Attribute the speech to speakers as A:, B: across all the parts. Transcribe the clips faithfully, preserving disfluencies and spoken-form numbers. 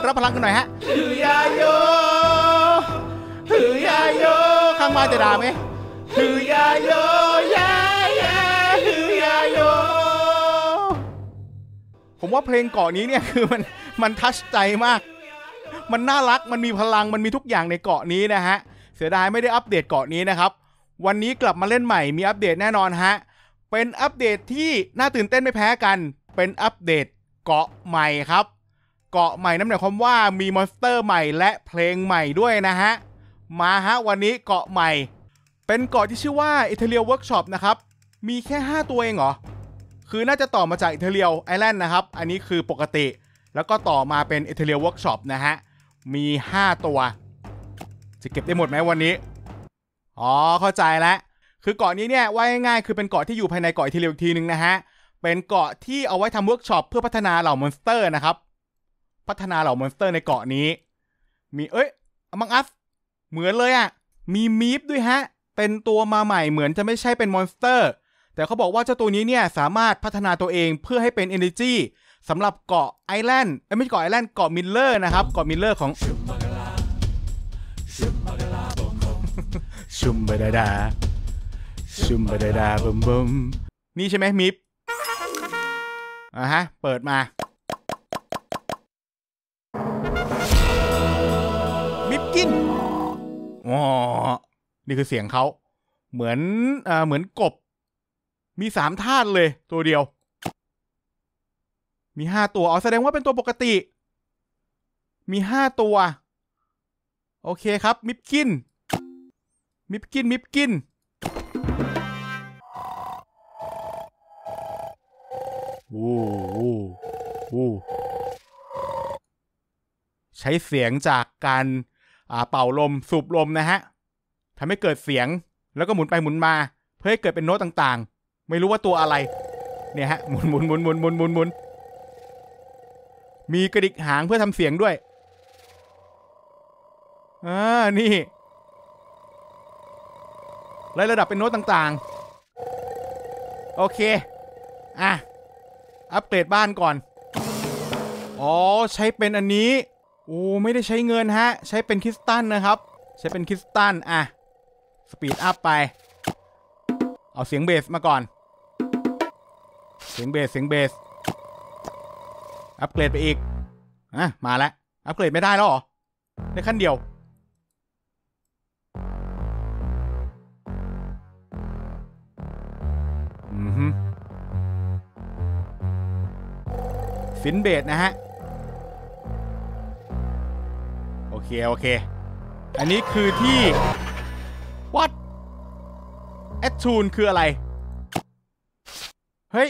A: รับพลังกันหน่อยฮะฮือยาโยฮือยาโยข้างบ้านจะด่าไหมฮือยาโยยายาฮือยาโยผมว่าเพลงเกาะนี้เนี่ยคือมันมันทัชใจมากมันน่ารักมันมีพลังมันมีทุกอย่างในเกาะนี้นะฮะเสียดายไม่ได้อัปเดตเกาะนี้นะครับวันนี้กลับมาเล่นใหม่มีอัปเดตแน่นอนฮะเป็นอัปเดตที่น่าตื่นเต้นไม่แพ้กันเป็นอัปเดตเกาะใหม่ครับเกาะใหม่นั่นหมายความว่ามีมอนสเตอร์ใหม่และเพลงใหม่ด้วยนะฮะมาฮะวันนี้เกาะใหม่เป็นเกาะที่ชื่อว่า Ethereal Workshop นะครับมีแค่ห้าตัวเองเหรอคือน่าจะต่อมาจาก Ethereal Island นะครับอันนี้คือปกติแล้วก็ต่อมาเป็น Ethereal Workshop นะฮะมีห้าตัวจะเก็บได้หมดไหมวันนี้อ๋อเข้าใจแล้วคือเกาะนี้เนี่ยว่าง่ายๆคือเป็นเกาะที่อยู่ภายในเกาะ Ethereal อีกทีนึงนะฮะเป็นเกาะที่เอาไว้ทำเวิร์กช็อปเพื่อพัฒนาเหล่ามอนสเตอร์นะครับพัฒนาเหล่ามอนสเตอร์ในเกาะนี้มีเอ้ยAmong Usเหมือนเลยอ่ะมีมีฟด้วยฮะเป็นตัวมาใหม่เหมือนจะไม่ใช่เป็นมอนสเตอร์แต่เขาบอกว่าเจ้าตัวนี้เนี่ยสามารถพัฒนาตัวเองเพื่อให้เป็น Energy สำหรับเกาะไอแลนด์ไม่ใช่เกาะไอแลนด์เกาะมิลเลอร์นะครับเกาะมิลเลอร์ของชุมบะดาดาชุมบะดาดาบุมบุมนี่ใช่ไหมมิฟอ่ะฮะเปิดมามิฟกินอ๋อนี่คือเสียงเขาเหมือนอ่าเหมือนกบมีสามธาตุเลยตัวเดียวมีห้าตัวอ๋อแสดงว่าเป็นตัวปกติมีห้าตัวโอเคครับมิฟกินมิฟกินมิฟกินโอ้โหโอ้ใช้เสียงจากการอ่าเป่าลมสูบลมนะฮะทำให้เกิดเสียงแล้วก็หมุนไปหมุนมาเพื่อให้เกิดเป็นโน้ตต่างๆไม่รู้ว่าตัวอะไรเนี่ยฮะหมุนหมุนหมุนหมุนหมุนหมุนหมุนมีกระดิกหางเพื่อทำเสียงด้วยอ่านี่ไล่ระดับเป็นโน้ตต่างๆโอเคอ่ะอัปเกรดบ้านก่อนอ๋อใช้เป็นอันนี้โอ้ไม่ได้ใช้เงินฮะใช้เป็นคริสตัลนะครับใช้เป็นคริสตัลอ่ะสปีดอัพไปเอาเสียงเบสมาก่อนเสียงเบสเสียงเบสอัปเกรดไปอีกอ่ะมาแล้วอัปเกรดไม่ได้แล้วเหรอได้ขั้นเดียวอือฮึฟินเบสนะฮะโอเคโอเคอันนี้คือที่ what แอดทูนคืออะไรเฮ้ย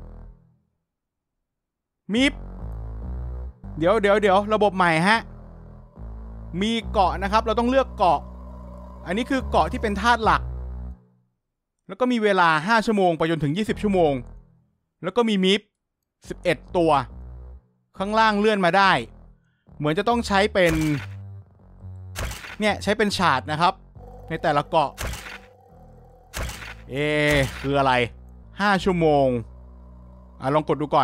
A: มีเดี๋ยวเดี๋ยวเดี๋ยวระบบใหม่ฮะมีเกาะนะครับเราต้องเลือกเกาะอันนี้คือเกาะที่เป็นธาตุหลักแล้วก็มีเวลาห้าชั่วโมงไปจนถึงยี่สิบชั่วโมงแล้วก็มีมิฟสิบเอ็ดตัวข้างล่างเลื่อนมาได้เหมือนจะต้องใช้เป็นเนี่ยใช้เป็นฉาดนะครับในแต่ละเกาะเอ๊ะคืออะไรห้าชั่วโมงอ่ะลองกดดูก่อน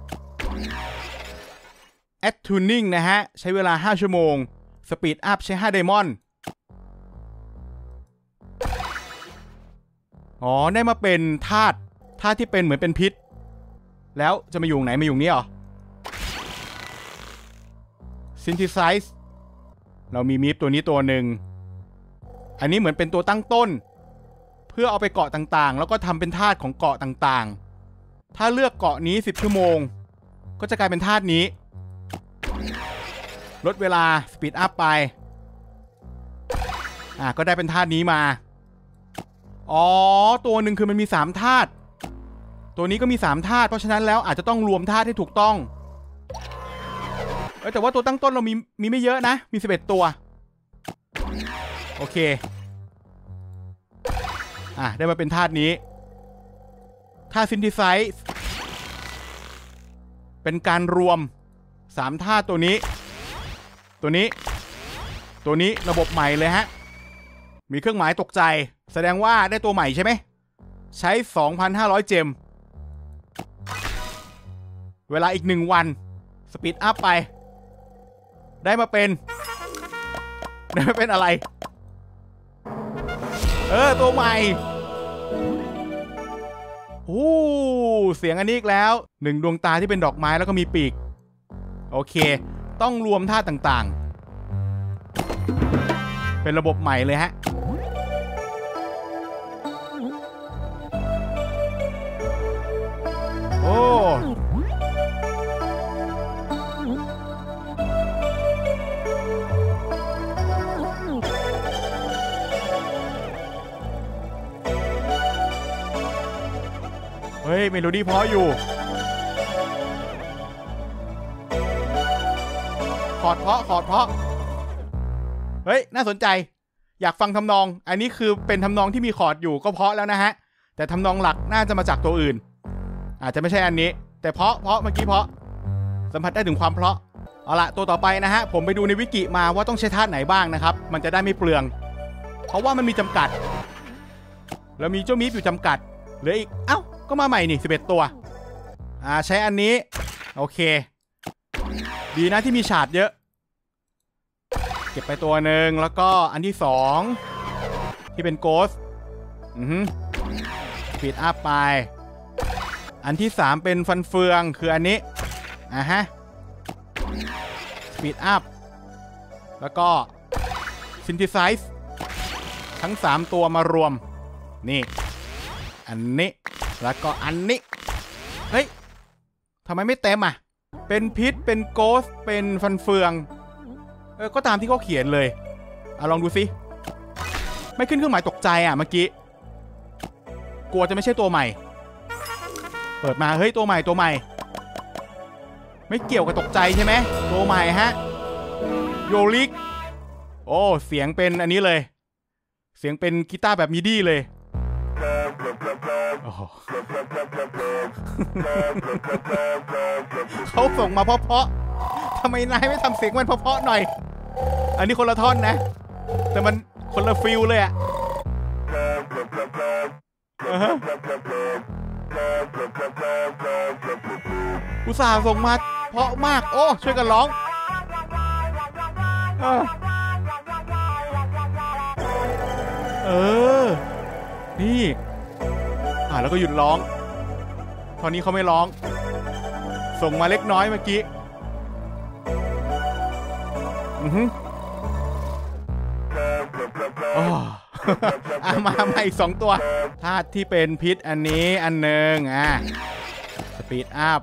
A: Add Tuning นะฮะใช้เวลาห้าชั่วโมง Speed Up ใช้ห้า Diamond อ๋อได้มาเป็นธาตุธาตุที่เป็นเหมือนเป็นพิษแล้วจะมาอยู่ไหนมาอยู่นี้เหรอ Synthesize เรามีมิฟตัวนี้ตัวหนึ่งอันนี้เหมือนเป็นตัวตั้งต้นเพื่อเอาไปเกาะต่างๆแล้วก็ทำเป็นธาตุของเกาะต่างๆถ้าเลือกเกาะนี้สิบชั่วโมงก็จะกลายเป็นธาตุนี้ลดเวลาสปีดอัพไปอ่ะก็ได้เป็นธาตุนี้มาอ๋อตัวหนึ่งคือมันมีสามธาตุตัวนี้ก็มีสามธาตุเพราะฉะนั้นแล้วอาจจะต้องรวมธาตุให้ถูกต้องเอ้ยแต่ว่าตัวตั้งต้นเรามีมีไม่เยอะนะมีสิบเอ็ดตัวโอเคอ่ะได้มาเป็นธาตุนี้ธาตุซินธิไซส์เป็นการรวมสามธาตุตัวนี้ตัวนี้ตัวนี้ระบบใหม่เลยฮะมีเครื่องหมายตกใจแสดงว่าได้ตัวใหม่ใช่ไหมใช้ สองพันห้าร้อย เจมเวลาอีกหนึ่งวันสปีดอัพไปได้มาเป็นได้มาเป็นอะไรเออตัวใหม่โอ้เสียงอันนี้อีกแล้วหนึ่งดวงตาที่เป็นดอกไม้แล้วก็มีปีกโอเคต้องรวมท่าต่างๆเป็นระบบใหม่เลยฮะโอ้เฮ้ยเมโลดี้เพราะอยู่ขอดเพราะขอดเพราะเฮ้ยน่าสนใจอยากฟังทำนองอันนี้คือเป็นทำนองที่มีคอร์ดอยู่ก็เพราะแล้วนะฮะแต่ทำนองหลักน่าจะมาจากตัวอื่นอาจจะไม่ใช่อันนี้แต่เพราะเพราะเมื่อกี้เพราะสัมผัสได้ถึงความเพราะเอาละตัวต่อไปนะฮะผมไปดูในวิกิมาว่าต้องใช้ท่าไหนบ้างนะครับมันจะได้ไม่เปลืองเพราะว่ามันมีจำกัดแล้วมีเจ้ามีฟอยู่จำกัดเหลืออีกเอ้าก็มาใหม่นี่สิบเอ็ดตัวอ่าใช้อันนี้โอเคดีนะที่มีฉาดเยอะเก็บไปตัวหนึ่งแล้วก็อันที่สองที่เป็นโกสอือฮึปิดอัพไปอันที่สามเป็นฟันเฟืองคืออันนี้อ่ะฮะปิดอัพแล้วก็ซินธิไซซ์ทั้งสามตัวมารวมนี่อันนี้แล้วก็อันนี้เฮ้ยทำไมไม่เต็มอ่ะเป็นพิษเป็นโกสเป็นฟันเฟืองเออก็ตามที่เขาเขียนเลยอ่ะลองดูสิไม่ขึ้นเครื่องหมายตกใจอ่ะเมื่อกี้กลัวจะไม่ใช่ตัวใหม่เปิดมาเฮ้ยตัวใหม่ตัวใหม่ไม่เกี่ยวกับตกใจใช่ไหมตัวใหม่ฮะโยลิกโอ้เสียงเป็นอันนี้เลยเสียงเป็นกีตาร์แบบมิดี้เลยเขาส่งมาเพราะๆทำไมนายไม่ทำเสียงมันเพราะๆหน่อยอันนี้คนละท่อนนะแต่มันคนละฟิลเลยอะอุตส่าห์ส่งมาเพราะมากโอ้ช่วยกันร้องเออนี่อ่าแล้วก็หยุดร้องตอนนี้เขาไม่ร้องส่งมาเล็กน้อยเมื่อกี้อือฮึอ๋ออ่ะมามาอีกสองตัวธาตุที่เป็นพิษอันนี้อันหนึ่งอ่ะสปีดอัพ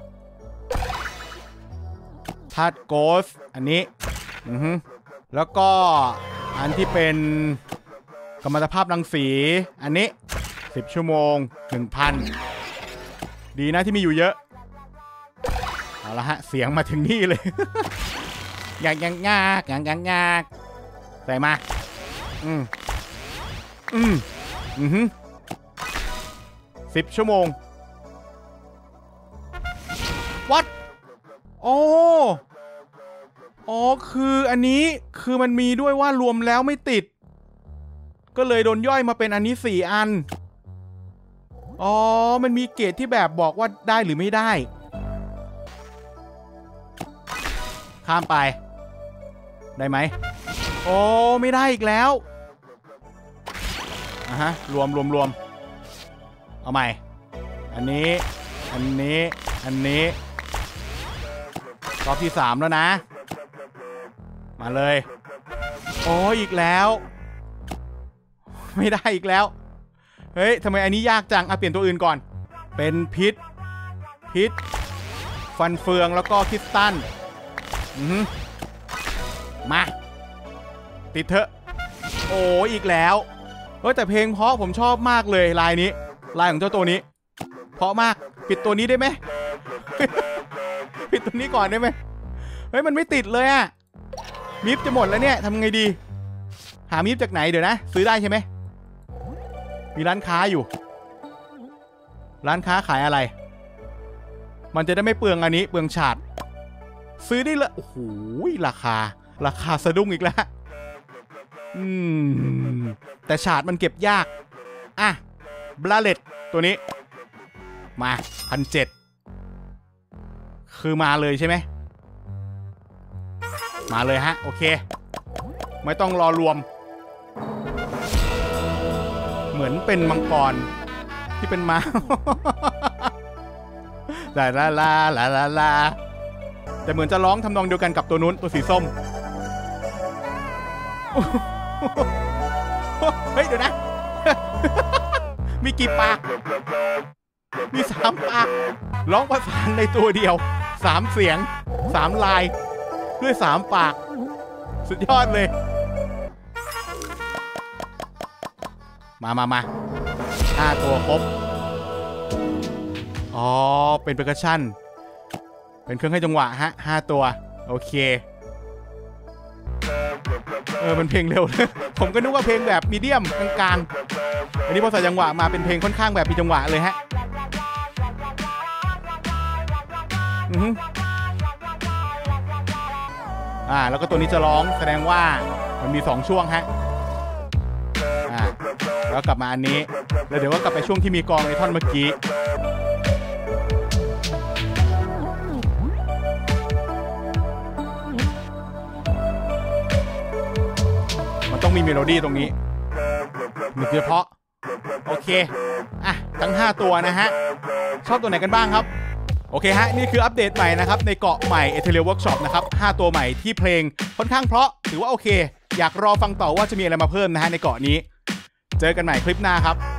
A: ธาตุโกสอันนี้อือฮึแล้วก็อันที่เป็นกัมมันตภาพรังสีอันนี้สิบชั่วโมง หนึ่งพัน ดีนะที่มีอยู่เยอะเอาละฮะเสียงมาถึงนี่เลยอยากยังงากอยากยังงากใส่มาอืมอืมอือฮึสิบชั่วโมงวัดโอ้อ๋อคืออันนี้คือมันมีด้วยว่ารวมแล้วไม่ติดก็เลยโดนย่อยมาเป็นอันนี้สี่อันอ๋อมันมีเกรดที่แบบบอกว่าได้หรือไม่ได้ข้ามไปได้ไหมโอ้ไม่ได้อีกแล้วอ่ะฮะรวมรวมรวมเอาใหม่อันนี้อันนี้อันนี้รอบที่สามแล้วนะมาเลยโอ้อีกแล้วไม่ได้อีกแล้วเฮ้ยทำไมอันนี้ยากจังอ่ะเปลี่ยนตัวอื่นก่อนเป็นพิษพิษฟันเฟืองแล้วก็คริสตัลอือมาติดเถอะโอ้อีกแล้วเฮ้ยแต่เพลงเพราะผมชอบมากเลยลายนี้ลายของเจ้าตัวนี้เพราะมากปิดตัวนี้ได้ไหม ปิดตัวนี้ก่อนได้ไหมเฮ้ยมันไม่ติดเลยอะมิฟจะหมดแล้วเนี่ยทำไงดีหามิฟจากไหนเดี๋ยวนะซื้อได้ใช่ไหมมีร้านค้าอยู่ร้านค้าขายอะไรมันจะได้ไม่เปลืองอันนี้เปลืองฉาดซื้อได้เลยโอ้โหราคาราคาสะดุ้งอีกแล้วอืมแต่ฉาดมันเก็บยากอ่ะบลาเลตตัวนี้มาพันเจ็ดคือมาเลยใช่ไหมมาเลยฮะโอเคไม่ต้องรอรวมเหมือนเป็นมังกรที่เป็นม้าลาลาลาลาลาลาแต่เหมือนจะร้องทำนองเดียวกันกับตัวนู้นตัวสีส้มเฮ้ยเดี๋ยวนะมีกี่ปากมีสามปากร้องประสานในตัวเดียวสามเสียงสามลายด้วยสามปากสุดยอดเลยมามามาห้าตัวครบอ๋อเป็นเปอร์คัชชั่นเป็นเครื่องให้จังหวะฮะห้าตัวโอเคเออมันเพลงเร็ว ผมก็นึกว่าเพลงแบบมีเดียมกลางๆอันนี้พอใส่จังหวะมาเป็นเพลงค่อนข้างแบบมีจังหวะเลยฮะอือฮึอ่าแล้วก็ตัวนี้จะร้องแสดงว่ามันมีสองช่วงฮะอ่าแล้วกลับมาอันนี้แล้วเดี๋ยวก็กลับไปช่วงที่มีกองในท่อนเมื่อกี้มันต้องมีเมโลดี้ตรงนี้โดยเฉพาะโอเคอ่ะทั้งห้าตัวนะฮะชอบตัวไหนกันบ้างครับโอเคฮะนี่คืออัปเดตใหม่นะครับในเกาะใหม่ Ethereal Workshop นะครับห้าตัวใหม่ที่เพลงค่อนข้างเพราะถือว่าโอเคอยากรอฟังต่อว่าจะมีอะไรมาเพิ่มนะฮะในเกาะนี้เจอกันใหม่คลิปหน้าครับ